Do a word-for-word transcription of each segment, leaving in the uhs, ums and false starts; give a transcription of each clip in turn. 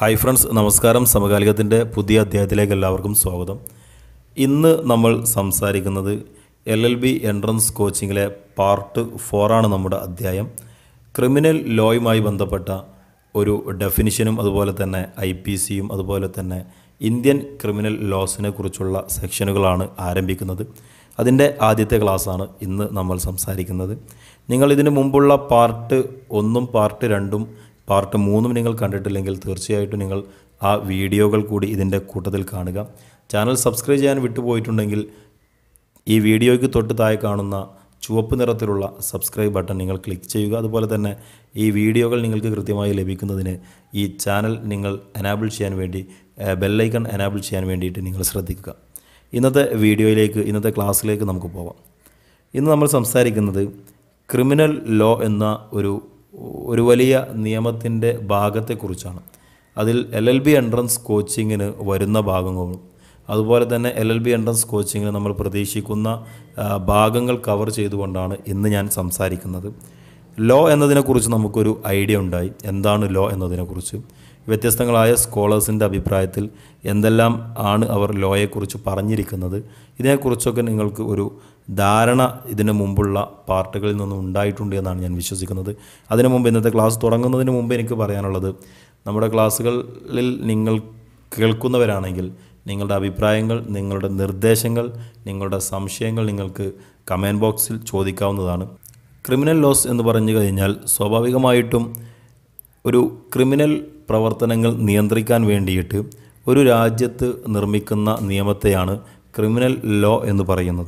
Hi friends, നമസ്കാരം. സമകാലികത്തിൻ്റെ പുതിയ അധ്യായത്തിലേക്ക് എല്ലാവർക്കും സ്വാഗതം. ഇന്ന് നമ്മൾ സംസാരിക്കുന്നത് എൽ എൽ ബി എൻട്രൻസ് കോച്ചിങ്ങിലെ പാർട്ട് ഫോറാണ് നമ്മുടെ അധ്യായം. ക്രിമിനൽ ലോയുമായി ബന്ധപ്പെട്ട ഒരു ഡെഫിനിഷനും അതുപോലെ തന്നെ ഐ പി സിയും അതുപോലെ തന്നെ ഇന്ത്യൻ ക്രിമിനൽ ലോസിനെ കുറിച്ചുള്ള സെക്ഷനുകളാണ് ആരംഭിക്കുന്നത്. അതിൻ്റെ ആദ്യത്തെ ക്ലാസ്സാണ് ഇന്ന് നമ്മൾ സംസാരിക്കുന്നത്. നിങ്ങൾ ഇതിനു മുമ്പുള്ള പാർട്ട് ഒന്നും പാർട്ട് രണ്ടും പാർട്ട് മൂന്നും നിങ്ങൾ കണ്ടിട്ടില്ലെങ്കിൽ തീർച്ചയായിട്ടും നിങ്ങൾ ആ വീഡിയോകൾ കൂടി ഇതിൻ്റെ കൂട്ടത്തിൽ കാണുക. ചാനൽ സബ്സ്ക്രൈബ് ചെയ്യാൻ വിട്ടുപോയിട്ടുണ്ടെങ്കിൽ ഈ വീഡിയോയ്ക്ക് തൊട്ട് താഴെ കാണുന്ന ചുവപ്പ് നിറത്തിലുള്ള സബ്സ്ക്രൈബ് ബട്ടൺ നിങ്ങൾ ക്ലിക്ക് ചെയ്യുക. അതുപോലെ തന്നെ ഈ വീഡിയോകൾ നിങ്ങൾക്ക് കൃത്യമായി ലഭിക്കുന്നതിന് ഈ ചാനൽ നിങ്ങൾ എനാബിൾ ചെയ്യാൻ വേണ്ടി ബെല്ലൈക്കൺ എനാബിൾ ചെയ്യാൻ വേണ്ടിയിട്ട് നിങ്ങൾ ശ്രദ്ധിക്കുക. ഇന്നത്തെ വീഡിയോയിലേക്ക് ഇന്നത്തെ ക്ലാസ്സിലേക്ക് നമുക്ക് പോകാം. ഇന്ന് നമ്മൾ സംസാരിക്കുന്നത് ക്രിമിനൽ ലോ എന്ന ഒരു ഒരു വലിയ നിയമത്തിൻ്റെ ഭാഗത്തെക്കുറിച്ചാണ്. അതിൽ എൽ എൽ ബി എൻട്രൻസ് കോച്ചിങ്ങിന് വരുന്ന ഭാഗങ്ങളും അതുപോലെ തന്നെ എൽ എൽ ബി എൻട്രൻസ് കോച്ചിങ്ങിന് നമ്മൾ പ്രതീക്ഷിക്കുന്ന ഭാഗങ്ങൾ കവർ ചെയ്തുകൊണ്ടാണ് ഇന്ന് ഞാൻ സംസാരിക്കുന്നത്. ലോ എന്നതിനെക്കുറിച്ച് നമുക്കൊരു ഐഡിയ ഉണ്ടായി. എന്താണ് ലോ എന്നതിനെക്കുറിച്ച് വ്യത്യസ്തങ്ങളായ സ്കോളേഴ്സിൻ്റെ അഭിപ്രായത്തിൽ എന്തെല്ലാം ആണ് അവർ ലോയെക്കുറിച്ച് പറഞ്ഞിരിക്കുന്നത്, ഇതിനെക്കുറിച്ചൊക്കെ നിങ്ങൾക്ക് ഒരു ധാരണ ഇതിനു മുമ്പുള്ള പാർട്ടുകളിൽ നിന്നും ഉണ്ടായിട്ടുണ്ട് എന്നാണ് ഞാൻ വിശ്വസിക്കുന്നത്. അതിനു മുമ്പ് ഇന്നത്തെ ക്ലാസ് തുടങ്ങുന്നതിന് മുമ്പ് എനിക്ക് പറയാനുള്ളത്, നമ്മുടെ ക്ലാസ്സുകളിൽ നിങ്ങൾ കേൾക്കുന്നവരാണെങ്കിൽ നിങ്ങളുടെ അഭിപ്രായങ്ങൾ, നിങ്ങളുടെ നിർദ്ദേശങ്ങൾ, നിങ്ങളുടെ സംശയങ്ങൾ നിങ്ങൾക്ക് കമൻറ്റ് ബോക്സിൽ ചോദിക്കാവുന്നതാണ്. ക്രിമിനൽ ലോസ് എന്ന് പറഞ്ഞു കഴിഞ്ഞാൽ സ്വാഭാവികമായിട്ടും ഒരു ക്രിമിനൽ പ്രവർത്തനങ്ങൾ നിയന്ത്രിക്കാൻ വേണ്ടിയിട്ട് ഒരു രാജ്യത്ത് നിർമ്മിക്കുന്ന നിയമത്തെയാണ് ക്രിമിനൽ ലോ എന്ന് പറയുന്നത്.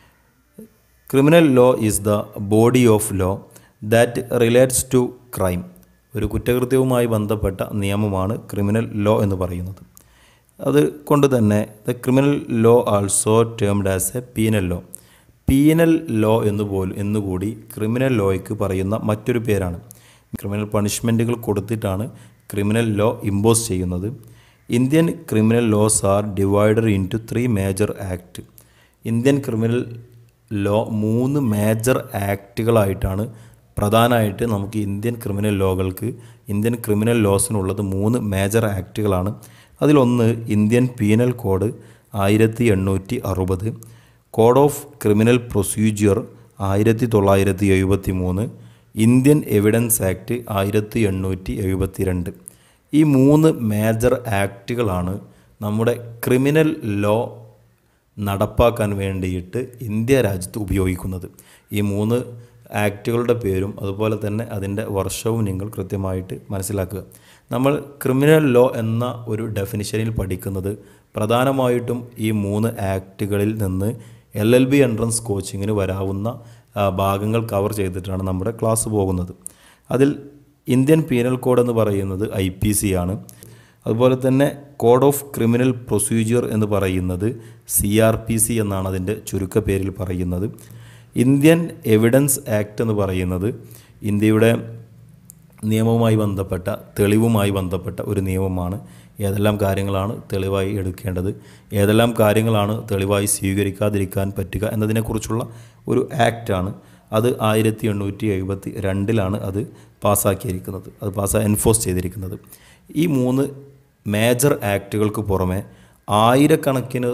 Criminal law is the body of law that relates to crime. ഒരു കുറ്റകൃത്യവുമായി ബന്ധപ്പെട്ട നിയമമാണ് ക്രിമിനൽ ലോ എന്ന് പറയുന്നത്. അത് കൊണ്ട് തന്നെ the criminal law also termed as a penal law. Penal law എന്നുപോലും എന്നുകൂടി ക്രിമിനൽ ലോയ്ക്ക് പറയുന്ന മറ്റൊരു പേരാണ്. ക്രിമിനൽ പണിഷ്മെൻറ്റുകൾ കൊടുത്തിട്ടാണ് ക്രിമിനൽ ലോ ഇമ്പോസ് ചെയ്യുന്നത്. Indian criminal laws are divided into three major act. Indian criminal law മൂന്ന് മേജർ ആക്റ്റുകളായിട്ടാണ് പ്രധാനമായിട്ട് നമുക്ക് ഇന്ത്യൻ ക്രിമിനൽ ലോകൾക്ക് ഇന്ത്യൻ ക്രിമിനൽ ലോസിനുള്ളത് മൂന്ന് മേജർ ആക്റ്റുകളാണ്. അതിലൊന്ന് ഇന്ത്യൻ പീനൽ കോഡ് ആയിരത്തി എണ്ണൂറ്റി അറുപത്, കോഡ് ഓഫ് ക്രിമിനൽ പ്രൊസീജിയർ ആയിരത്തി തൊള്ളായിരത്തി എഴുപത്തി മൂന്ന്, ഇന്ത്യൻ എവിഡൻസ് ആക്ട് ആയിരത്തി എണ്ണൂറ്റി എഴുപത്തി രണ്ട്. ഈ മൂന്ന് മേജർ ആക്റ്റുകളാണ് നമ്മുടെ ക്രിമിനൽ ലോ നടപ്പാക്കാൻ വേണ്ടിയിട്ട് ഇന്ത്യ രാജ്യത്ത് ഉപയോഗിക്കുന്നത്. ഈ മൂന്ന് ആക്റ്റുകളുടെ പേരും അതുപോലെ തന്നെ അതിൻ്റെ വർഷവും നിങ്ങൾ കൃത്യമായിട്ട് മനസ്സിലാക്കുക. നമ്മൾ ക്രിമിനൽ ലോ എന്ന ഒരു ഡെഫിനിഷനിൽ പഠിക്കുന്നത് പ്രധാനമായിട്ടും ഈ മൂന്ന് ആക്റ്റുകളിൽ നിന്ന് എൽ എൽ ബി എൻട്രൻസ് കോച്ചിങ്ങിന് വരാവുന്ന ഭാഗങ്ങൾ കവർ ചെയ്തിട്ടാണ് നമ്മുടെ ക്ലാസ് പോകുന്നത്. അതിൽ ഇന്ത്യൻ പീനൽ കോഡ് എന്ന് പറയുന്നത് ഐ പി സി ആണ്. അതുപോലെ തന്നെ കോഡ് ഓഫ് ക്രിമിനൽ പ്രൊസീജിയർ എന്ന് പറയുന്നത് സി ആർ പി സി എന്നാണ് അതിൻ്റെ ചുരുക്ക പേരിൽ പറയുന്നത്. ഇന്ത്യൻ എവിഡൻസ് ആക്ട് എന്ന് പറയുന്നത് ഇന്ത്യയുടെ നിയമവുമായി ബന്ധപ്പെട്ട തെളിവുമായി ബന്ധപ്പെട്ട ഒരു നിയമമാണ്. ഏതെല്ലാം കാര്യങ്ങളാണ് തെളിവായി എടുക്കേണ്ടത്, ഏതെല്ലാം കാര്യങ്ങളാണ് തെളിവായി സ്വീകരിക്കാതിരിക്കാൻ പറ്റുക എന്നതിനെക്കുറിച്ചുള്ള ഒരു ആക്റ്റാണ്. അത് ആയിരത്തി എണ്ണൂറ്റി എഴുപത്തി രണ്ടിലാണ് അത് പാസ്സാക്കിയിരിക്കുന്നത്, അത് പാസ്സാ എൻഫോഴ്സ് ചെയ്തിരിക്കുന്നത്. ഈ മൂന്ന് മേജർ ആക്റ്റുകൾക്ക് പുറമെ ആയിരക്കണക്കിന്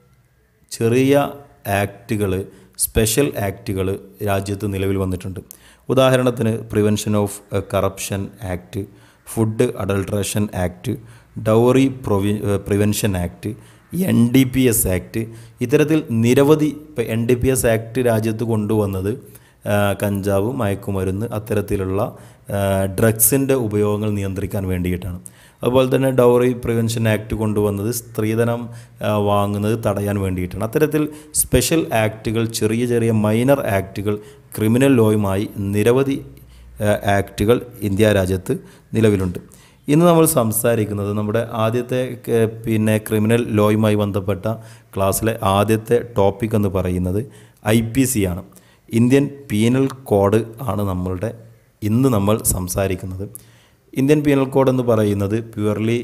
ചെറിയ ആക്റ്റുകൾ, സ്പെഷ്യൽ ആക്റ്റുകൾ രാജ്യത്ത് നിലവിൽ വന്നിട്ടുണ്ട്. ഉദാഹരണത്തിന് prevention of corruption act, food adulteration act, dowry പ്രൊവി prevention act, N D P S act. ഇത്തരത്തിൽ നിരവധി ഇപ്പോൾ N D P S act രാജ്യത്ത് കൊണ്ടുവന്നത് കഞ്ചാവ്, മയക്കുമരുന്ന് അത്തരത്തിലുള്ള ഡ്രഗ്സിൻ്റെ ഉപയോഗങ്ങൾ നിയന്ത്രിക്കാൻ വേണ്ടിയിട്ടാണ്. അതുപോലെ തന്നെ ഡൗറി പ്രിവെൻഷൻ ആക്ട് കൊണ്ടുവന്നത് സ്ത്രീധനം വാങ്ങുന്നത് തടയാൻ വേണ്ടിയിട്ടാണ്. അത്തരത്തിൽ സ്പെഷ്യൽ ആക്റ്റുകൾ, ചെറിയ ചെറിയ മൈനർ ആക്റ്റുകൾ, ക്രിമിനൽ ലോയുമായി നിരവധി ആക്റ്റുകൾ ഇന്ത്യ രാജ്യത്ത് നിലവിലുണ്ട്. ഇന്ന് നമ്മൾ സംസാരിക്കുന്നത് നമ്മുടെ ആദ്യത്തെ പിന്നെ ക്രിമിനൽ ലോയുമായി ബന്ധപ്പെട്ട ക്ലാസ്സിലെ ആദ്യത്തെ ടോപ്പിക് എന്ന് പറയുന്നത് ഐ പി സി ആണ്. ഇന്ത്യൻ പീനൽ കോഡ് ആണ് നമ്മളുടെ ഇന്ന് നമ്മൾ സംസാരിക്കുന്നത്. ഇന്ത്യൻ പീനൽ കോഡ് എന്ന് പറയുന്നത് പ്യുവർലി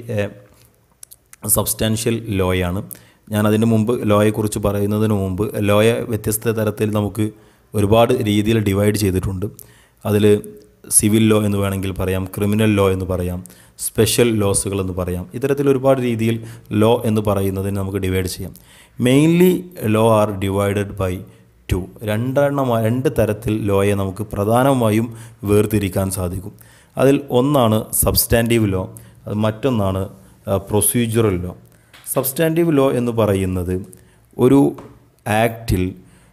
സബ്സ്റ്റാൻഷ്യൽ ലോയാണ്. ഞാൻ അതിന് മുമ്പ് ലോയെക്കുറിച്ച് പറയുന്നതിന് മുമ്പ് ലോയെ വ്യത്യസ്ത തരത്തിൽ നമുക്ക് ഒരുപാട് രീതിയിൽ ഡിവൈഡ് ചെയ്തിട്ടുണ്ട്. അതിൽ സിവിൽ ലോ എന്ന് വേണമെങ്കിൽ പറയാം, ക്രിമിനൽ ലോ എന്ന് പറയാം, സ്പെഷ്യൽ ലോസുകൾ എന്ന് പറയാം. ഇത്തരത്തിൽ ഒരുപാട് രീതിയിൽ ലോ എന്ന് പറയുന്നതിന് നമുക്ക് ഡിവൈഡ് ചെയ്യാം. Mainly law are divided by two. രണ്ടെണ്ണം രണ്ട് തരത്തിൽ ലോയെ നമുക്ക് പ്രധാനമായും വേർതിരിക്കാൻ സാധിക്കും. അതിൽ ഒന്നാണ് സബ്സ്റ്റാൻറ്റീവ് ലോ, അത് മറ്റൊന്നാണ് പ്രൊസീജിയറൽ ലോ. സബ്സ്റ്റാൻറ്റീവ് ലോ എന്ന് പറയുന്നത് ഒരു ആക്റ്റിൽ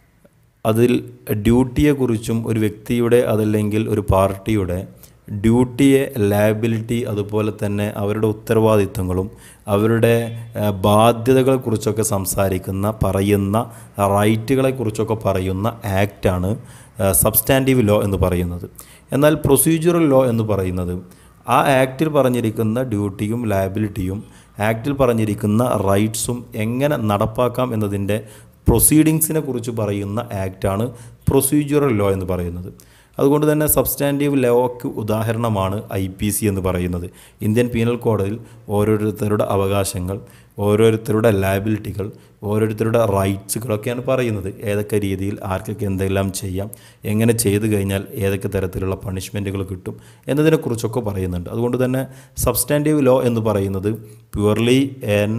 അതിൽ ഡ്യൂട്ടിയെക്കുറിച്ചും ഒരു വ്യക്തിയുടെ അതല്ലെങ്കിൽ ഒരു പാർട്ടിയുടെ ഡ്യൂട്ടിയെ, ലയബിലിറ്റി, അതുപോലെ തന്നെ അവരുടെ ഉത്തരവാദിത്തങ്ങളും അവരുടെ ബാധ്യതകളെക്കുറിച്ചൊക്കെ സംസാരിക്കുന്ന, പറയുന്ന, റൈറ്റുകളെക്കുറിച്ചൊക്കെ പറയുന്ന ആക്റ്റാണ് സബ്സ്റ്റാൻറ്റീവ് ലോ എന്ന് പറയുന്നത്. എന്നാൽ പ്രൊസീജിയറൽ ലോ എന്ന് പറയുന്നത് ആ ആക്റ്റിൽ പറഞ്ഞിരിക്കുന്ന ഡ്യൂട്ടിയും ലയബിലിറ്റിയും ആക്റ്റിൽ പറഞ്ഞിരിക്കുന്ന റൈറ്റ്സും എങ്ങനെ നടപ്പാക്കാം എന്നതിൻ്റെ പ്രൊസീഡിങ്സിനെ കുറിച്ച് പറയുന്ന ആക്റ്റാണ് പ്രൊസീജിയറൽ ലോ എന്ന് പറയുന്നത്. അതുകൊണ്ട് തന്നെ സബ്സ്റ്റാൻറ്റീവ് ലോയ്ക്ക് ഉദാഹരണമാണ് ഐ പി സി എന്ന് പറയുന്നത്. ഇന്ത്യൻ പീനൽ കോഡിൽ ഓരോരുത്തരുടെ അവകാശങ്ങൾ, ഓരോരുത്തരുടെ ലയബിലിറ്റികൾ, ഓരോരുത്തരുടെ റൈറ്റ്സുകളൊക്കെയാണ് പറയുന്നത്. ഏതൊക്കെ രീതിയിൽ ആർക്കൊക്കെ എന്തെല്ലാം ചെയ്യാം, എങ്ങനെ ചെയ്തു കഴിഞ്ഞാൽ ഏതൊക്കെ തരത്തിലുള്ള പണിഷ്മെൻറ്റുകൾ കിട്ടും എന്നതിനെക്കുറിച്ചൊക്കെ പറയുന്നുണ്ട്. അതുകൊണ്ട് തന്നെ സബ്സ്റ്റാൻറ്റീവ് ലോ എന്ന് പറയുന്നത് purely an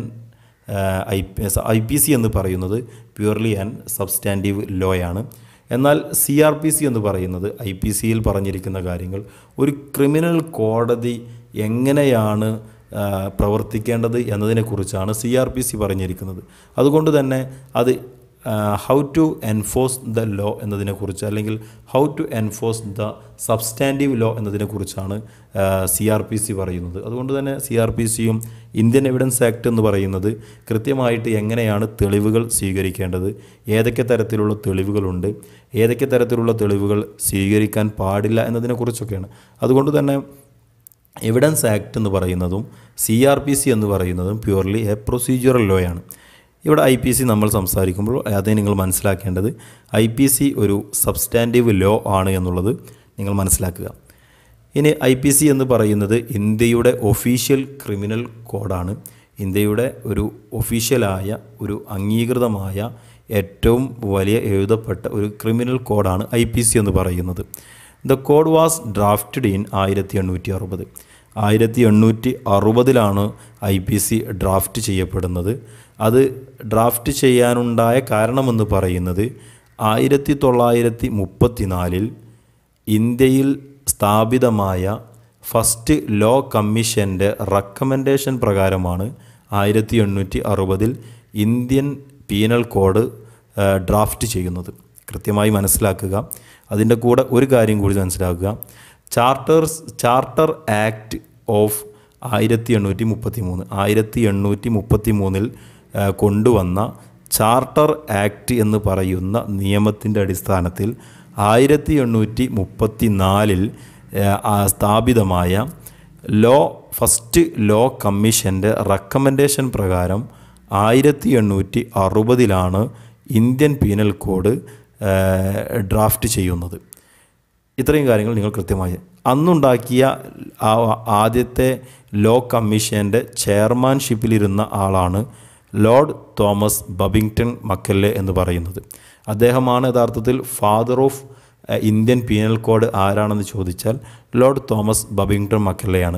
I I P C എന്ന് പറയുന്നത് പ്യുവർലി ആൻ സബ്സ്റ്റാൻറ്റീവ് ലോയാണ്. എന്നാൽ സി ആർ പി സി എന്ന് പറയുന്നത് ഐ പി സിയിൽ പറഞ്ഞിരിക്കുന്ന കാര്യങ്ങൾ ഒരു ക്രിമിനൽ കോടതി എങ്ങനെയാണ് പ്രവർത്തിക്കേണ്ടത് എന്നതിനെക്കുറിച്ചാണ് സി ആർ പി സി പറഞ്ഞിരിക്കുന്നത്. അതുകൊണ്ട് തന്നെ അത് how to enforce the law എന്നതിനെക്കുറിച്ച് അല്ലെങ്കിൽ how to enforce the substantive law എന്നതിനെക്കുറിച്ചാണ് സി ആർ പി സി പറയുന്നത്. അതുകൊണ്ട് തന്നെ സി ആർ പി സിയും ഇന്ത്യൻ എവിഡൻസ് ആക്ട് എന്ന് പറയുന്നത് കൃത്യമായിട്ട് എങ്ങനെയാണ് തെളിവുകൾ സ്വീകരിക്കേണ്ടത്, ഏതൊക്കെ തരത്തിലുള്ള തെളിവുകളുണ്ട്, ഏതൊക്കെ തരത്തിലുള്ള തെളിവുകൾ സ്വീകരിക്കാൻ പാടില്ല എന്നതിനെക്കുറിച്ചൊക്കെയാണ്. അതുകൊണ്ട് തന്നെ എവിഡൻസ് ആക്ട് എന്ന് പറയുന്നതും സി ആർ പി സി എന്ന് പറയുന്നതും പ്യുവർലി എ പ്രൊസീജിയറൽ ലോയാണ്. ഇവിടെ ഐ പി സി നമ്മൾ സംസാരിക്കുമ്പോൾ അതേ നിങ്ങൾ മനസ്സിലാക്കേണ്ടത് ഐ പി സി ഒരു സബ്സ്റ്റാൻറ്റീവ് ലോ ആണ് എന്നുള്ളത് നിങ്ങൾ മനസ്സിലാക്കുക. ഇനി ഐ പി സി എന്ന് പറയുന്നത് ഇന്ത്യയുടെ ഒഫീഷ്യൽ ക്രിമിനൽ കോഡാണ്. ഇന്ത്യയുടെ ഒരു ഒഫീഷ്യലായ ഒരു അംഗീകൃതമായ ഏറ്റവും വലിയ എഴുതപ്പെട്ട ഒരു ക്രിമിനൽ കോഡാണ് ഐ പി സി എന്ന് പറയുന്നത്. The code was drafted in ആയിരത്തി എണ്ണൂറ്റി അറുപത് ആയിരത്തി എണ്ണൂറ്റി അറുപതിലാണ് ഐ പി സി ഡ്രാഫ്റ്റ് ചെയ്യപ്പെടുന്നത്. അത് ഡ്രാഫ്റ്റ് ചെയ്യാനുണ്ടായ കാരണമെന്ന് പറയുന്നത് ആയിരത്തി തൊള്ളായിരത്തി മുപ്പത്തി നാലിൽ ഇന്ത്യയിൽ സ്ഥാപിതമായ ഫസ്റ്റ് ലോ കമ്മീഷൻ്റെ റെക്കമെൻഡേഷൻ പ്രകാരമാണ് ആയിരത്തി എണ്ണൂറ്റി അറുപതിൽ ഇന്ത്യൻ പീനൽ കോഡ് ഡ്രാഫ്റ്റ് ചെയ്യുന്നത്. കൃത്യമായി മനസ്സിലാക്കുക. അതിൻ്റെ കൂടെ ഒരു കാര്യം കൂടി മനസ്സിലാക്കുക. ചാർട്ടേഴ്സ് ചാർട്ടർ ആക്ട് ഓഫ് ആയിരത്തി എണ്ണൂറ്റി മുപ്പത്തി മൂന്ന് ആയിരത്തി എണ്ണൂറ്റി മുപ്പത്തി മൂന്നിൽ കൊണ്ടുവന്ന ചാർട്ടർ ആക്ട് എന്ന് പറയുന്ന നിയമത്തിൻ്റെ അടിസ്ഥാനത്തിൽ ആയിരത്തി എണ്ണൂറ്റി മുപ്പത്തി നാലിൽ സ്ഥാപിതമായ ലോ ഫസ്റ്റ് ലോ കമ്മീഷൻ്റെ റെക്കമെൻഡേഷൻ പ്രകാരം ആയിരത്തി എണ്ണൂറ്റി അറുപതിലാണ് ഇന്ത്യൻ പീനൽ കോഡ് ഡ്രാഫ്റ്റ് ചെയ്യുന്നത്. ഇത്രയും കാര്യങ്ങൾ നിങ്ങൾ കൃത്യമായി അന്നുണ്ടാക്കിയ ആദ്യത്തെ ലോ കമ്മീഷൻ്റെ ചെയർമാൻഷിപ്പിലിരുന്ന ആളാണ് ലോർഡ് തോമസ് ബബിങ്ടൺ മക്കല്ലെ എന്ന് പറയുന്നത്. അദ്ദേഹമാണ് യഥാർത്ഥത്തിൽ father of Indian penal code ആരാണെന്ന് ചോദിച്ചാൽ ലോർഡ് തോമസ് ബബിങ്ടൺ മക്കല്ലെയാണ്.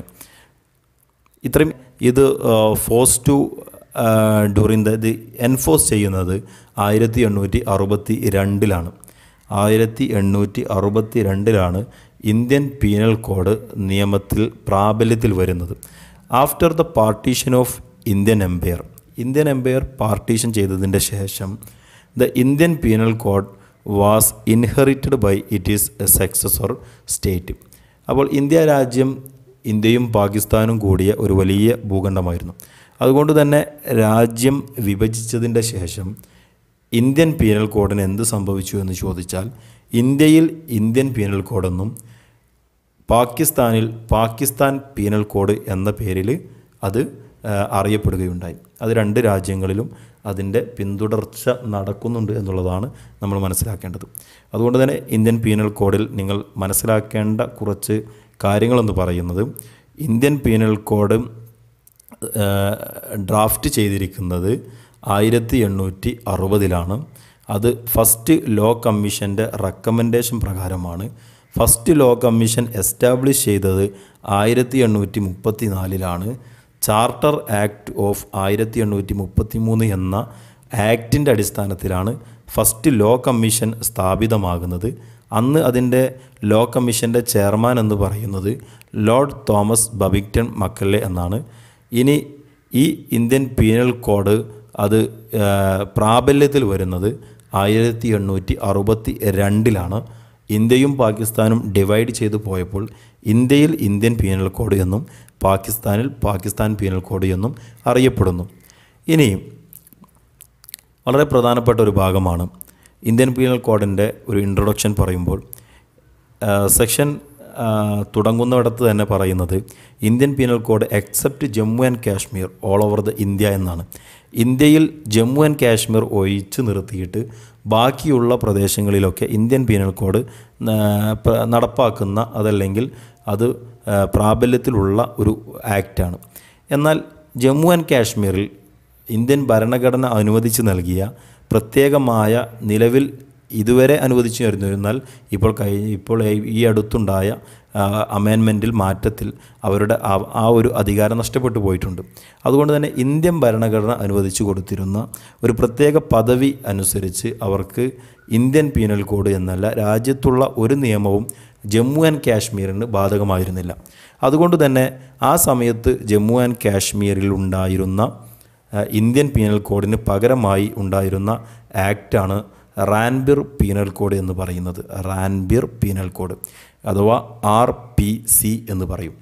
ഇത്രയും ഇത് ഫോഴ്സ് ടു ഡ്യൂറിങ് ദ ഇത് എൻഫോഴ്സ് ചെയ്യുന്നത് ആയിരത്തി എണ്ണൂറ്റി അറുപത്തി രണ്ടിലാണ് ആയിരത്തി എണ്ണൂറ്റി അറുപത്തി രണ്ടിലാണ് ഇന്ത്യൻ പീനൽ കോഡ് നിയമത്തിൽ പ്രാബല്യത്തിൽ വരുന്നത്. After the partition of Indian empire Indian empire partition ചെയ്തതിൻ്റെ ശേഷം the Indian penal code was inherited by it is a successor state. അപ്പോൾ ഇന്ത്യ രാജ്യം ഇന്ത്യയും പാകിസ്ഥാനും കൂടിയ ഒരു വലിയ ഭൂഖണ്ഡമായിരുന്നു. അതുകൊണ്ട് തന്നെ രാജ്യം വിഭജിച്ചതിൻ്റെ ശേഷം ഇന്ത്യൻ പീനൽ കോഡിന് എന്ത് സംഭവിച്ചു എന്ന് ചോദിച്ചാൽ ഇന്ത്യയിൽ ഇന്ത്യൻ പീനൽ കോഡെന്നും പാകിസ്ഥാനിൽ പാകിസ്ഥാൻ പീനൽ കോഡ് എന്ന പേരിൽ അത് അറിയപ്പെടുകയുണ്ടായി. അത് രണ്ട് രാജ്യങ്ങളിലും അതിൻ്റെ പിന്തുടർച്ച നടക്കുന്നുണ്ട് എന്നുള്ളതാണ് നമ്മൾ മനസ്സിലാക്കേണ്ടത്. അതുകൊണ്ട് തന്നെ ഇന്ത്യൻ പീനൽ കോഡിൽ നിങ്ങൾ മനസ്സിലാക്കേണ്ട കുറച്ച് കാര്യങ്ങളെന്ന് പറയുന്നത് ഇന്ത്യൻ പീനൽ കോഡ് ഡ്രാഫ്റ്റ് ചെയ്തിരിക്കുന്നത് ആയിരത്തി എണ്ണൂറ്റി അറുപതിലാണ്. അത് ഫസ്റ്റ് ലോ കമ്മീഷൻ്റെ റെക്കമെൻഡേഷൻ പ്രകാരമാണ്. ഫസ്റ്റ് ലോ കമ്മീഷൻ എസ്റ്റാബ്ലിഷ് ചെയ്തത് ആയിരത്തി എണ്ണൂറ്റി മുപ്പത്തി നാലിലാണ്. ചാർട്ടർ ആക്ട് ഓഫ് ആയിരത്തി എണ്ണൂറ്റി മുപ്പത്തി മൂന്ന് എന്ന ആക്ടിൻ്റെ അടിസ്ഥാനത്തിലാണ് ഫസ്റ്റ് ലോ കമ്മീഷൻ സ്ഥാപിതമാകുന്നത്. അന്ന് അതിൻ്റെ ലോ കമ്മീഷൻ്റെ ചെയർമാൻ എന്ന് പറയുന്നത് ലോർഡ് തോമസ് ബബിങ്ടൺ മക്കല്ലെ എന്നാണ്. ഇനി ഈ ഇന്ത്യൻ പീനൽ കോഡ് അത് പ്രാബല്യത്തിൽ വരുന്നത് ആയിരത്തി എണ്ണൂറ്റി അറുപത്തി രണ്ടിലാണ്. ഇന്ത്യയും പാകിസ്ഥാനും ഡിവൈഡ് ചെയ്തു പോയപ്പോൾ ഇന്ത്യയിൽ ഇന്ത്യൻ പീനൽ കോഡ് എന്നും പാകിസ്ഥാനിൽ പാകിസ്ഥാൻ പീനൽ കോഡ് എന്നും അറിയപ്പെടുന്നു. ഇനി വളരെ പ്രധാനപ്പെട്ട ഒരു ഭാഗമാണ് ഇന്ത്യൻ പീനൽ കോഡിൻ്റെ ഒരു ഇൻട്രൊഡക്ഷൻ പറയുമ്പോൾ സെക്ഷൻ തുടങ്ങുന്നിടത്ത് തന്നെ പറയുന്നത് Indian penal code except Jammu and Kashmir all over the India എന്നാണ്. ഇന്ത്യയിൽ ജമ്മു ആൻഡ് കാശ്മീർ ഒഴിച്ചു നിർത്തിയിട്ട് ബാക്കിയുള്ള പ്രദേശങ്ങളിലൊക്കെ ഇന്ത്യൻ പീനൽ കോഡ് നടപ്പാക്കുന്ന അതല്ലെങ്കിൽ അത് പ്രാബല്യത്തിലുള്ള ഒരു ആക്റ്റാണ്. എന്നാൽ ജമ്മു ആൻഡ് കാശ്മീരിൽ ഇന്ത്യൻ ഭരണഘടന അനുവദിച്ച് നൽകിയ പ്രത്യേകമായ നിലവിൽ ഇതുവരെ അനുവദിച്ചു വരുന്നിരുന്നാൽ ഇപ്പോൾ കഴിഞ്ഞ ഇപ്പോൾ ഈ അടുത്തുണ്ടായ അമെൻമെൻറ്റിൽ മാറ്റത്തിൽ അവരുടെ ആ ഒരു അധികാരം നഷ്ടപ്പെട്ടു പോയിട്ടുണ്ട്. അതുകൊണ്ട് തന്നെ ഇന്ത്യൻ ഭരണഘടന അനുവദിച്ചു കൊടുത്തിരുന്ന ഒരു പ്രത്യേക പദവി അനുസരിച്ച് അവർക്ക് ഇന്ത്യൻ പീനൽ കോഡ് എന്നല്ല രാജ്യത്തുള്ള ഒരു നിയമവും ജമ്മു ആൻഡ് കാശ്മീരിന് ബാധകമായിരുന്നില്ല. അതുകൊണ്ട് തന്നെ ആ സമയത്ത് ജമ്മു ആൻഡ് കാശ്മീരിൽ ഉണ്ടായിരുന്ന ഇന്ത്യൻ പീനൽ കോഡിന് പകരമായി ഉണ്ടായിരുന്ന ആക്റ്റാണ് റാൻബിർ പീനൽ കോഡ് എന്ന് പറയുന്നത്. റാൻബിർ പീനൽ കോഡ് അഥവാ ആർ പി സി എന്ന് പറയും.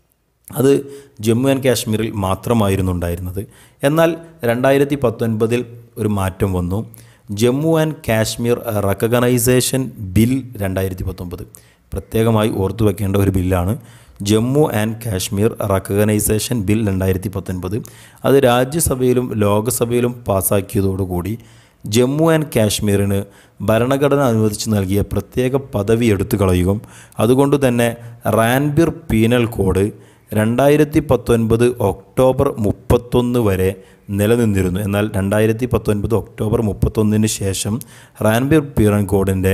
അത് ജമ്മു ആൻഡ് കാശ്മീരിൽ മാത്രമായിരുന്നു ഉണ്ടായിരുന്നത്. എന്നാൽ രണ്ടായിരത്തി പത്തൊൻപതിൽ ഒരു മാറ്റം വന്നു. Jammu and Kashmir recognisation bill രണ്ടായിരത്തി പത്തൊമ്പത് പ്രത്യേകമായി ഓർത്തു വയ്ക്കേണ്ട ഒരു ബില്ലാണ്. Jammu and Kashmir recognisation bill രണ്ടായിരത്തി പത്തൊൻപത് അത് രാജ്യസഭയിലും ലോകസഭയിലും പാസ്സാക്കിയതോടുകൂടി ജമ്മു ആൻഡ് കാശ്മീരിന് ഭരണഘടന അനുവദിച്ച് നൽകിയ പ്രത്യേക പദവി എടുത്തു കളയുകയും അതുകൊണ്ട് തന്നെ റാൻബിർ പീനൽ കോഡ് രണ്ടായിരത്തി പത്തൊൻപത് ഒക്ടോബർ മുപ്പത്തൊന്ന് വരെ നിലനിന്നിരുന്നു. എന്നാൽ രണ്ടായിരത്തി പത്തൊൻപത് ഒക്ടോബർ മുപ്പത്തൊന്നിന് ശേഷം റാൻബിർ പീനൽ കോഡിൻ്റെ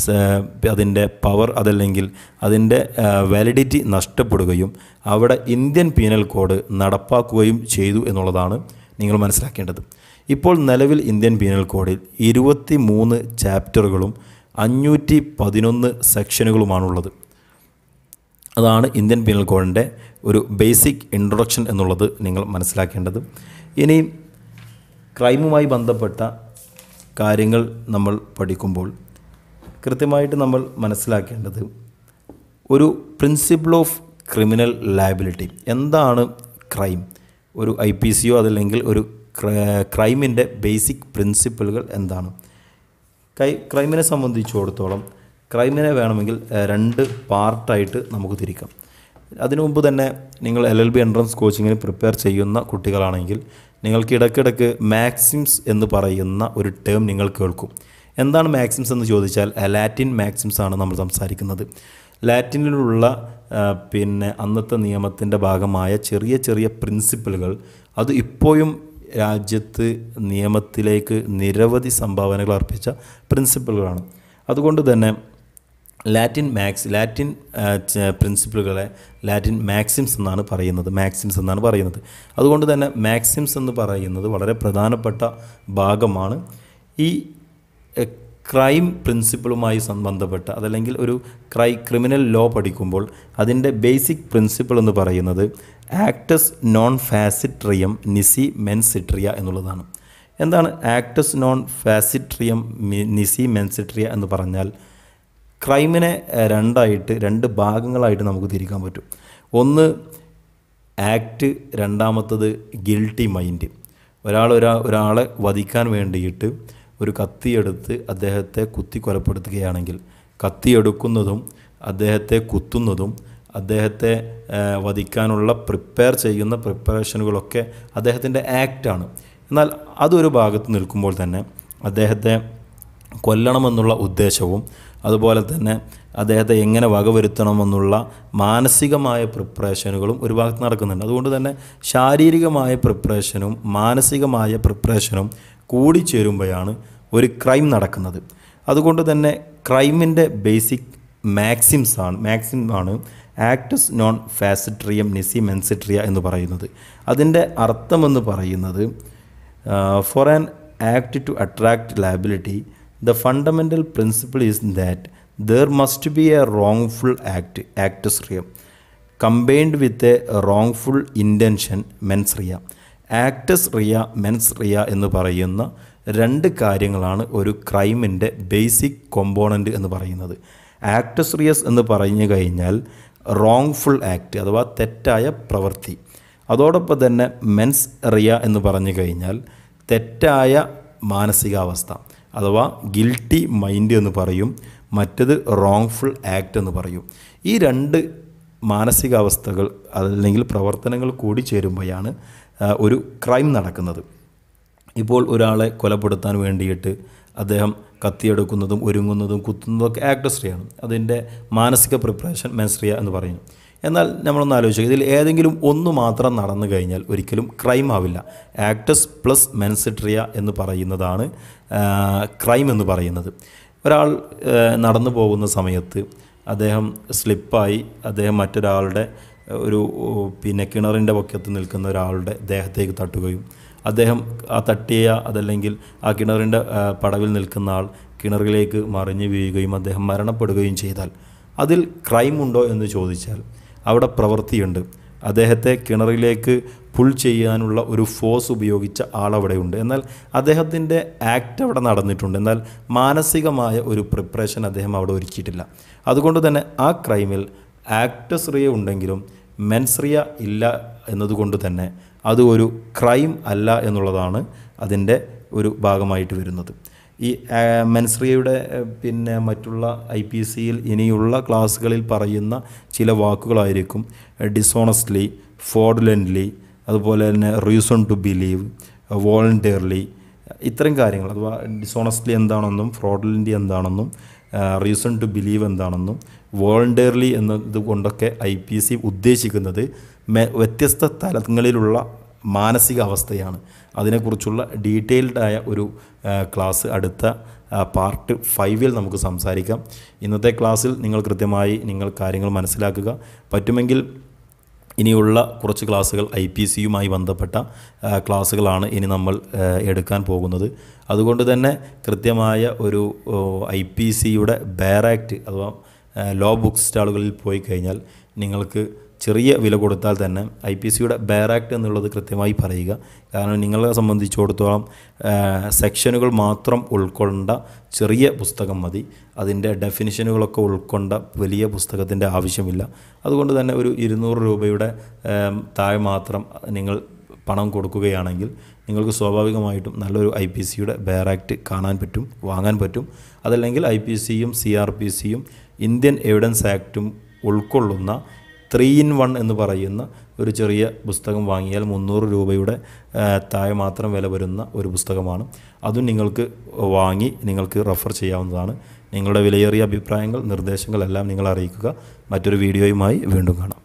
അതിൻ്റെ പവർ അതല്ലെങ്കിൽ അതിൻ്റെ വാലിഡിറ്റി നഷ്ടപ്പെടുകയും അവിടെ ഇന്ത്യൻ പീനൽ കോഡ് നടപ്പാക്കുകയും ചെയ്തു എന്നുള്ളതാണ് നിങ്ങൾ മനസ്സിലാക്കേണ്ടത്. ഇപ്പോൾ നിലവിൽ ഇന്ത്യൻ പീനൽ കോഡിൽ ഇരുപത്തി മൂന്ന് ചാപ്റ്ററുകളും അഞ്ഞൂറ്റി പതിനൊന്ന് സെക്ഷനുകളുമാണുള്ളത്. അതാണ് ഇന്ത്യൻ പീനൽ കോഡിൻ്റെ ഒരു ബേസിക് ഇൻട്രൊഡക്ഷൻ എന്നുള്ളത് നിങ്ങൾ മനസ്സിലാക്കേണ്ടത്. ഇനി ക്രൈമുമായി ബന്ധപ്പെട്ട കാര്യങ്ങൾ നമ്മൾ പഠിക്കുമ്പോൾ കൃത്യമായിട്ട് നമ്മൾ മനസ്സിലാക്കേണ്ടത് ഒരു പ്രിൻസിപ്പിൾ ഓഫ് ക്രിമിനൽ ലയബിലിറ്റി. എന്താണ് ക്രൈം? ഒരു ഐ പി സിയോ അതല്ലെങ്കിൽ ഒരു ക്രൈമിൻ്റെ ബേസിക് പ്രിൻസിപ്പിളുകൾ എന്താണ്? കൈ ക്രൈമിനെ സംബന്ധിച്ചിടത്തോളം ക്രൈമിനെ വേണമെങ്കിൽ രണ്ട് പാർട്ടായിട്ട് നമുക്ക് തിരിക്കാം. അതിനു മുമ്പ് തന്നെ നിങ്ങൾ എൽ എൽ ബി എൻട്രൻസ് കോച്ചിങ്ങിന് പ്രിപ്പയർ ചെയ്യുന്ന കുട്ടികളാണെങ്കിൽ നിങ്ങൾക്ക് ഇടയ്ക്കിടയ്ക്ക് മാക്സിംസ് എന്ന് പറയുന്ന ഒരു ടേം നിങ്ങൾ കേൾക്കും. എന്താണ് മാക്സിംസ് എന്ന് ചോദിച്ചാൽ ലാറ്റിൻ മാക്സിംസ് ആണ് നമ്മൾ സംസാരിക്കുന്നത്. ലാറ്റിനിലുള്ള പിന്നെ അന്നത്തെ നിയമത്തിൻ്റെ ഭാഗമായ ചെറിയ ചെറിയ പ്രിൻസിപ്പിളുകൾ അത് ഇപ്പോഴും രാജ്യത്ത് നിയമത്തിലേക്ക് നിരവധി സംഭാവനകൾ അർപ്പിച്ച പ്രിൻസിപ്പിളുകളാണ്. അതുകൊണ്ട് തന്നെ ലാറ്റിൻ മാക്സ് ലാറ്റിൻ പ്രിൻസിപ്പിളുകളെ ലാറ്റിൻ മാക്സിംസ് എന്നാണ് പറയുന്നത് മാക്സിംസ് എന്നാണ് പറയുന്നത് അതുകൊണ്ട് തന്നെ മാക്സിംസ് എന്ന് പറയുന്നത് വളരെ പ്രധാനപ്പെട്ട ഭാഗമാണ്. ഈ ക്രൈം പ്രിൻസിപ്പിളുമായി സംബന്ധപ്പെട്ട അതല്ലെങ്കിൽ ഒരു ക്രൈ ക്രിമിനൽ ലോ പഠിക്കുമ്പോൾ അതിൻ്റെ ബേസിക് പ്രിൻസിപ്പിൾ എന്ന് പറയുന്നത് ആക്ടസ് നോൺ ഫാസിട്രിയം നിസി മെൻസിട്രിയ എന്നുള്ളതാണ്. എന്താണ് ആക്ടസ് നോൺ ഫാസിട്രിയം നിസി മെൻസിട്രിയ എന്ന് പറഞ്ഞാൽ ക്രൈമിനെ രണ്ടായിട്ട് രണ്ട് ഭാഗങ്ങളായിട്ട് നമുക്ക് തിരിക്കാൻ പറ്റും. ഒന്ന് ആക്ട്, രണ്ടാമത്തത് ഗിൽട്ടി മൈൻഡ്. ഒരാൾ ഒരാ ഒരാളെ വധിക്കാൻ വേണ്ടിയിട്ട് ഒരു കത്തിയെടുത്ത് അദ്ദേഹത്തെ കുത്തി കൊലപ്പെടുത്തുകയാണെങ്കിൽ കത്തിയെടുക്കുന്നതും അദ്ദേഹത്തെ കുത്തുന്നതും അദ്ദേഹത്തെ വധിക്കാനുള്ള പ്രിപ്പയർ ചെയ്യുന്ന പ്രിപ്പറേഷനുകളൊക്കെ അദ്ദേഹത്തിൻ്റെ ആക്റ്റാണ്. എന്നാൽ അതൊരു ഭാഗത്ത് നിൽക്കുമ്പോൾ തന്നെ അദ്ദേഹത്തെ കൊല്ലണമെന്നുള്ള ഉദ്ദേശവും അതുപോലെ തന്നെ അദ്ദേഹത്തെ എങ്ങനെ വകവരുത്തണമെന്നുള്ള മാനസികമായ പ്രിപ്പറേഷനുകളും ഒരു ഭാഗത്ത് നടക്കുന്നുണ്ട്. അതുകൊണ്ട് തന്നെ ശാരീരികമായ പ്രിപ്പറേഷനും മാനസികമായ പ്രിപ്പറേഷനും കൂടിച്ചേരുമ്പോഴാണ് ഒരു ക്രൈം നടക്കുന്നത്. അതുകൊണ്ട് തന്നെ ക്രൈമിൻ്റെ ബേസിക് മാക്സിംസ് ആണ് മാക്സിം ആണ് ആക്ടസ് നോൺ ഫാസിട്രിയം നിസി മെൻസിട്രിയ എന്ന് പറയുന്നത്. അതിൻ്റെ അർത്ഥമെന്ന് പറയുന്നത് for an act to attract liability the fundamental principle is that there must be a wrongful act actus reum combined with a wrongful intention mens rea. Actus rea mens rea എന്ന് പറയുന്ന രണ്ട് കാര്യങ്ങളാണ് ഒരു ക്രൈമിൻ്റെ ബേസിക് കോമ്പോണൻറ്റ് എന്ന് പറയുന്നത്. ആക്ടസ് റിയസ് എന്ന് പറഞ്ഞു കഴിഞ്ഞാൽ റോങ്ഫുൾ ആക്ട് അഥവാ തെറ്റായ പ്രവൃത്തി. അതോടൊപ്പം തന്നെ മെൻസ് റിയ എന്ന് പറഞ്ഞു കഴിഞ്ഞാൽ തെറ്റായ മാനസികാവസ്ഥ അഥവാ ഗിൽട്ടി മൈൻഡ് എന്ന് പറയും. മറ്റത് റോങ്ഫുൾ ആക്ട് എന്ന് പറയും. ഈ രണ്ട് മാനസികാവസ്ഥകൾ അല്ലെങ്കിൽ പ്രവർത്തനങ്ങൾ കൂടി ചേരുമ്പോഴാണ് ഒരു ക്രൈം നടക്കുന്നത്. ഇപ്പോൾ ഒരാളെ കൊലപ്പെടുത്താൻ വേണ്ടിയിട്ട് അദ്ദേഹം കത്തിയെടുക്കുന്നതും ഒരുങ്ങുന്നതും കുത്തുന്നതൊക്കെ ആക്ടസ് റിയാണ്. അതിൻ്റെ മാനസിക പ്രിപ്പറേഷൻ മെൻസ് റിയ എന്ന് പറയുന്നു. എന്നാൽ നമ്മളൊന്ന് ആലോചിക്കുക, ഇതിൽ ഏതെങ്കിലും ഒന്ന് മാത്രം നടന്നു കഴിഞ്ഞാൽ ഒരിക്കലും ക്രൈം ആവില്ല. ആക്ടസ് പ്ലസ് മെൻസിട്രിയ എന്ന് പറയുന്നതാണ് ക്രൈം എന്ന് പറയുന്നത്. ഒരാൾ നടന്നു പോകുന്ന സമയത്ത് അദ്ദേഹം സ്ലിപ്പായി അദ്ദേഹം മറ്റൊരാളുടെ ഒരു പിന്നെ കിണറിൻ്റെ പക്കത്ത് നിൽക്കുന്ന ഒരാളുടെ ദേഹത്തേക്ക് തട്ടുകയും അദ്ദേഹം ആ തട്ടിയ അതല്ലെങ്കിൽ ആ കിണറിൻ്റെ പടവിൽ നിൽക്കുന്ന ആൾ കിണറിലേക്ക് മറിഞ്ഞു വീഴുകയും അദ്ദേഹം മരണപ്പെടുകയും ചെയ്താൽ അതിൽ ക്രൈം ഉണ്ടോ എന്ന് ചോദിച്ചാൽ അവിടെ പ്രവൃത്തിയുണ്ട്. അദ്ദേഹത്തെ കിണറിലേക്ക് പുൾ ചെയ്യാനുള്ള ഒരു ഫോഴ്സ് ഉപയോഗിച്ച ആളവിടെയുണ്ട്. എന്നാൽ അദ്ദേഹത്തിൻ്റെ ആക്ട് അവിടെ നടന്നിട്ടുണ്ട്. എന്നാൽ മാനസികമായ ഒരു പ്രിപ്പറേഷൻ അദ്ദേഹം അവിടെ ഒരുക്കിയിട്ടില്ല. അതുകൊണ്ട് തന്നെ ആ ക്രൈമിൽ ആക്ടസ് റിയ ഉണ്ടെങ്കിലും മെൻസ് റിയ ഇല്ല എന്നതുകൊണ്ട് തന്നെ അത് ഒരു ക്രൈം അല്ല എന്നുള്ളതാണ് അതിൻ്റെ ഒരു ഭാഗമായിട്ട് വരുന്നത്. ഈ മെൻസ് റിയയുടെ പിന്നെ മറ്റുള്ള ഐ പി സിയിൽ ഇനിയുള്ള ക്ലാസ്സുകളിൽ പറയുന്ന ചില വാക്കുകളായിരിക്കും ഡിസോണസ്റ്റ്ലി, ഫോർഡുലൻ്റ്ലി, അതുപോലെ തന്നെ റീസൺ ടു ബിലീവ്, വോളണ്ടിയർലി, ഇത്തരം കാര്യങ്ങൾ. അഥവാ ഡിസോണസ്റ്റ്ലി എന്താണെന്നും ഫ്രോഡുലൻ്റ് എന്താണെന്നും റീസൺ ടു ബിലീവ് എന്താണെന്നും വോളണ്ടിയർലി എന്നത് കൊണ്ടൊക്കെ ഐ പി സി ഉദ്ദേശിക്കുന്നത് വ്യത്യസ്ത തലങ്ങളിലുള്ള മാനസികാവസ്ഥയാണ്. അതിനെക്കുറിച്ചുള്ള ഡീറ്റെയിൽഡായ ഒരു ക്ലാസ് അടുത്ത പാർട്ട് ഫൈവിൽ നമുക്ക് സംസാരിക്കാം. ഇന്നത്തെ ക്ലാസ്സിൽ നിങ്ങൾ കൃത്യമായി നിങ്ങൾ കാര്യങ്ങൾ മനസ്സിലാക്കുക. പറ്റുമെങ്കിൽ ഇനിയുള്ള കുറച്ച് ക്ലാസ്സുകൾ ഐ പി സിയുമായി ബന്ധപ്പെട്ട ക്ലാസ്സുകളാണ് ഇനി നമ്മൾ എടുക്കാൻ പോകുന്നത്. അതുകൊണ്ട് തന്നെ കൃത്യമായ ഒരു ഐ പി സിയുടെ ബെയറാക്ട് അഥവാ ലോ ബുക്ക് സ്റ്റാളുകളിൽ പോയി കഴിഞ്ഞാൽ നിങ്ങൾക്ക് ചെറിയ വില കൊടുത്താൽ തന്നെ ഐ പി സിയുടെ ബെയറാക്ട് എന്നുള്ളത് കൃത്യമായി പറയുക. കാരണം നിങ്ങളെ സംബന്ധിച്ചിടത്തോളം സെക്ഷനുകൾ മാത്രം ഉൾക്കൊണ്ട ചെറിയ പുസ്തകം മതി. അതിൻ്റെ ഡെഫിനിഷനുകളൊക്കെ ഉൾക്കൊണ്ട വലിയ പുസ്തകത്തിൻ്റെ ആവശ്യമില്ല. അതുകൊണ്ട് തന്നെ ഒരു ഇരുന്നൂറ് രൂപയുടെ താഴെ മാത്രം നിങ്ങൾ പണം കൊടുക്കുകയാണെങ്കിൽ നിങ്ങൾക്ക് സ്വാഭാവികമായിട്ടും നല്ലൊരു ഐ പി സിയുടെ ബെയറാക്ട് കാണാൻ പറ്റും, വാങ്ങാൻ പറ്റും. അതല്ലെങ്കിൽ ഐ പി സിയും സി ആർ പി സിയും ഇന്ത്യൻ എവിഡൻസ് ആക്റ്റും ഉൾക്കൊള്ളുന്ന ത്രീ ഇൻ വൺ എന്ന് പറയുന്ന ഒരു ചെറിയ പുസ്തകം വാങ്ങിയാൽ മുന്നൂറ് രൂപയുടെ താഴെ മാത്രം വില വരുന്ന ഒരു പുസ്തകമാണ്. അതും നിങ്ങൾക്ക് വാങ്ങി നിങ്ങൾക്ക് റെഫർ ചെയ്യാവുന്നതാണ്. നിങ്ങളുടെ വിലയേറിയ അഭിപ്രായങ്ങൾ, നിർദ്ദേശങ്ങളെല്ലാം നിങ്ങൾ അറിയിക്കുക. മറ്റൊരു വീഡിയോയുമായി വീണ്ടും കാണാം.